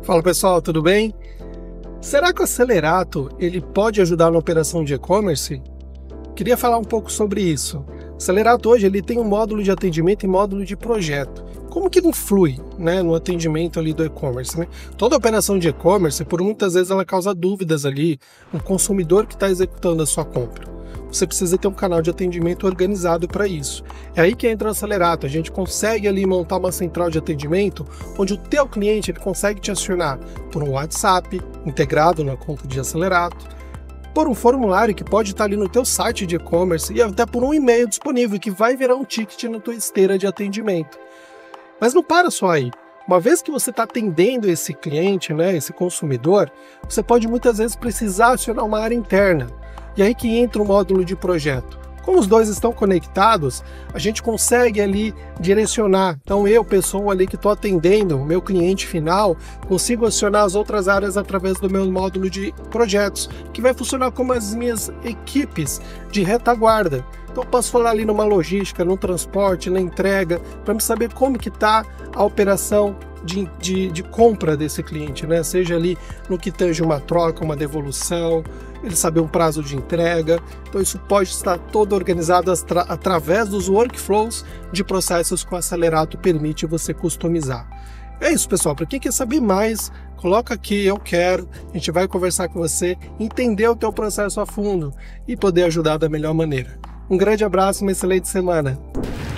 Fala pessoal, tudo bem? Será que o Acelerato ele pode ajudar na operação de e-commerce? Queria falar um pouco sobre isso. O Acelerato hoje ele tem um módulo de atendimento e módulo de projeto. Como que não flui, no atendimento ali do e-commerce? Toda operação de e-commerce, por muitas vezes ela causa dúvidas ali no consumidor que está executando a sua compra. Você precisa ter um canal de atendimento organizado para isso. É aí que entra o Acelerato. A gente consegue ali montar uma central de atendimento onde o teu cliente ele consegue te acionar por um WhatsApp integrado na conta de Acelerato, por um formulário que pode estar ali no teu site de e-commerce e até por um e-mail disponível que vai virar um ticket na tua esteira de atendimento. Mas não para só aí. Uma vez que você está atendendo esse cliente, esse consumidor, você pode muitas vezes precisar acionar uma área interna. E aí que entra o módulo de projeto. Como os dois estão conectados, a gente consegue ali direcionar. Então eu, pessoa ali que estou atendendo, o meu cliente final, consigo acionar as outras áreas através do meu módulo de projetos, que vai funcionar como as minhas equipes de retaguarda. Então eu posso falar ali numa logística, no transporte, na entrega, para me saber como que está a operação de compra desse cliente, seja ali no que tange uma troca, uma devolução, ele saber um prazo de entrega. Então isso pode estar todo organizado através dos workflows de processos que o Acelerato permite você customizar. É isso, pessoal. Para quem quer saber mais, coloca aqui, eu quero, a gente vai conversar com você, entender o teu processo a fundo e poder ajudar da melhor maneira. Um grande abraço, uma excelente semana.